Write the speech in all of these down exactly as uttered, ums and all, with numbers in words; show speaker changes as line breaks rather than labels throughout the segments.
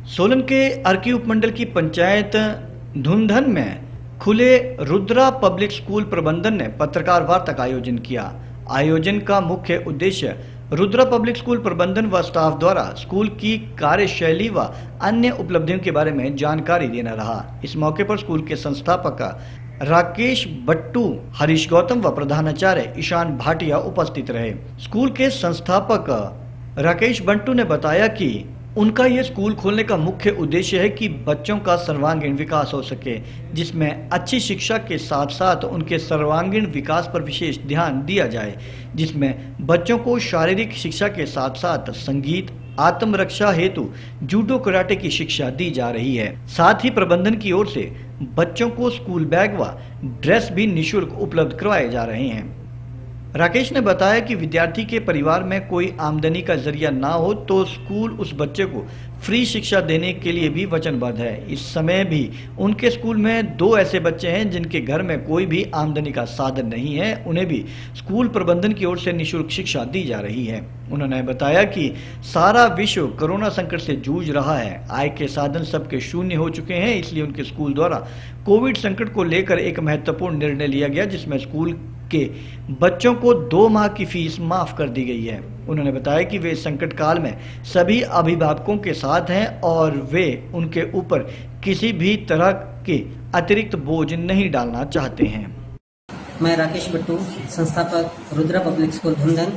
सोलन के अर्की उपमंडल की पंचायत धुंधन में खुले रुद्रा पब्लिक स्कूल प्रबंधन ने पत्रकार वार्ता का आयोजन किया। आयोजन का मुख्य उद्देश्य रुद्रा पब्लिक स्कूल प्रबंधन व स्टाफ द्वारा स्कूल की कार्यशैली व अन्य उपलब्धियों के बारे में जानकारी देना रहा। इस मौके पर स्कूल के संस्थापक राकेश बट्टू, हरीश गौतम व प्रधानाचार्य ईशान भाटिया उपस्थित रहे। स्कूल के संस्थापक राकेश बट्टू ने बताया कि उनका ये स्कूल खोलने का मुख्य उद्देश्य है कि बच्चों का सर्वांगीण विकास हो सके, जिसमें अच्छी शिक्षा के साथ साथ उनके सर्वांगीण विकास पर विशेष ध्यान दिया जाए, जिसमें बच्चों को शारीरिक शिक्षा के साथ साथ संगीत, आत्मरक्षा हेतु जूडो कराटे की शिक्षा दी जा रही है। साथ ही प्रबंधन की ओर से बच्चों को स्कूल बैग व ड्रेस भी निःशुल्क उपलब्ध करवाए जा रहे हैं। राकेश ने बताया कि विद्यार्थी के परिवार में कोई आमदनी का जरिया ना हो तो स्कूल उस बच्चे को फ्री शिक्षा देने के लिए भी वचनबद्ध है। इस समय भी उनके स्कूल में दो ऐसे बच्चे हैं जिनके घर में कोई भी आमदनी का साधन नहीं है, उन्हें भी स्कूल प्रबंधन की ओर से निःशुल्क शिक्षा दी जा रही है। उन्होंने बताया कि सारा विश्व कोरोना संकट से जूझ रहा है, आय के साधन सबके शून्य हो चुके हैं, इसलिए उनके स्कूल द्वारा कोविड संकट को लेकर एक महत्वपूर्ण निर्णय लिया गया, जिसमें स्कूल के बच्चों को दो माह की फीस माफ कर दी गई है। उन्होंने बताया कि वे संकट काल में सभी अभिभावकों के साथ हैं और वे उनके ऊपर किसी भी तरह के अतिरिक्त बोझ नहीं डालना चाहते हैं।
मैं राकेश बट्टू, संस्थापक रुद्रा पब्लिक स्कूल धुंधन।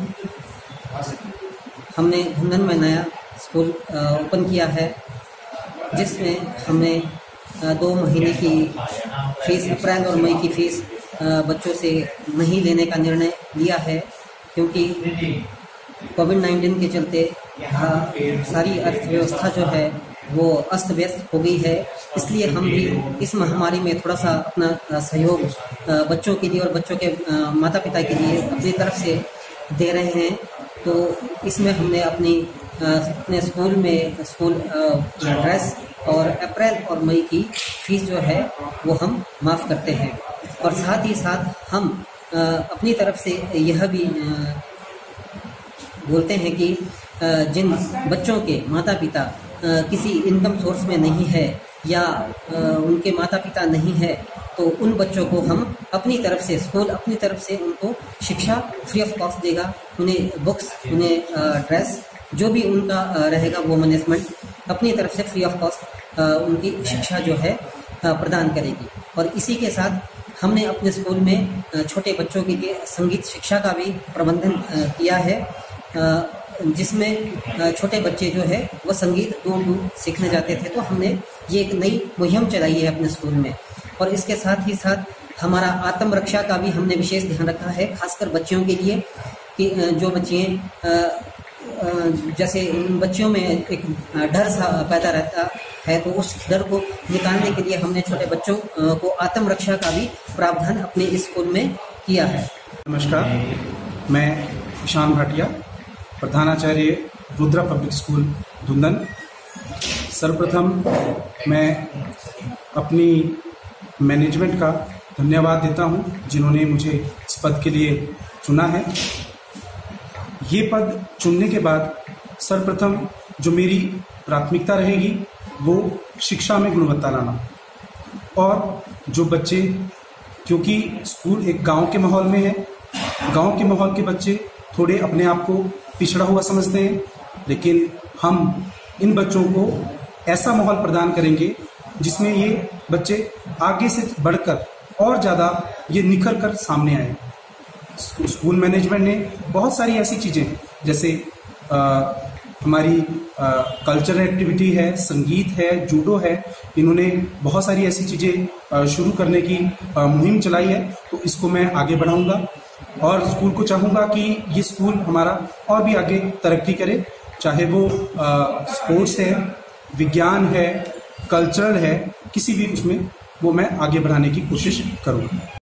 हमने धुंधन में नया स्कूल ओपन किया है, जिसमें हमने दो महीने की फीस, अप्रैल और मई की फीस बच्चों से नहीं लेने का निर्णय लिया है, क्योंकि कोविड नाइन्टीन के चलते सारी अर्थव्यवस्था जो है वो अस्त व्यस्त हो गई है। इसलिए हम भी इस महामारी में थोड़ा सा अपना सहयोग बच्चों के लिए और बच्चों के माता पिता के लिए अपनी तरफ से दे रहे हैं। तो इसमें हमने अपनी अपने स्कूल में स्कूल ड्रेस और अप्रैल और मई की फीस जो है वो हम माफ़ करते हैं, और साथ ही साथ हम अपनी तरफ से यह भी बोलते हैं कि जिन बच्चों के माता पिता किसी इनकम सोर्स में नहीं है या उनके माता पिता नहीं है, तो उन बच्चों को हम अपनी तरफ से स्कूल अपनी तरफ से उनको शिक्षा फ्री ऑफ कॉस्ट देगा। उन्हें बुक्स, उन्हें ड्रेस, जो भी उनका रहेगा वो मैनेजमेंट अपनी तरफ से फ्री ऑफ कॉस्ट उनकी शिक्षा जो है प्रदान करेगी। और इसी के साथ हमने अपने स्कूल में छोटे बच्चों के लिए संगीत शिक्षा का भी प्रबंधन किया है, जिसमें छोटे बच्चे जो है वो संगीत दूर दूर सीखने जाते थे। तो हमने ये एक नई मुहिम चलाई है अपने स्कूल में। और इसके साथ ही साथ हमारा आत्मरक्षा का भी हमने विशेष ध्यान रखा है, खासकर बच्चियों के लिए, कि जो बच्चे जैसे बच्चियों में एक डर सा पैदा रहता है, तो उस डर को निकालने के लिए हमने छोटे बच्चों को आत्मरक्षा का भी प्रावधान अपने इस स्कूल में किया है।
नमस्कार, मैं ईशान भाटिया, प्रधानाचार्य रुद्रा पब्लिक स्कूल धुंधन। सर्वप्रथम मैं अपनी मैनेजमेंट का धन्यवाद देता हूं, जिन्होंने मुझे इस पद के लिए चुना है। ये पद चुनने के बाद सर्वप्रथम जो मेरी प्राथमिकता रहेगी वो शिक्षा में गुणवत्ता लाना, और जो बच्चे, क्योंकि स्कूल एक गांव के माहौल में है, गांव के माहौल के बच्चे थोड़े अपने आप को पिछड़ा हुआ समझते हैं, लेकिन हम इन बच्चों को ऐसा माहौल प्रदान करेंगे जिसमें ये बच्चे आगे से बढ़कर और ज़्यादा ये निखर कर सामने आए। स्कूल मैनेजमेंट ने बहुत सारी ऐसी चीज़ें, जैसे आ, हमारी कल्चरल एक्टिविटी है, संगीत है, जूडो है, इन्होंने बहुत सारी ऐसी चीज़ें शुरू करने की आ, मुहिम चलाई है। तो इसको मैं आगे बढ़ाऊंगा और स्कूल को चाहूँगा कि ये स्कूल हमारा और भी आगे तरक्की करे, चाहे वो स्पोर्ट्स है, विज्ञान है, कल्चरल है, किसी भी उसमें वो मैं आगे बढ़ाने की कोशिश करूँगा।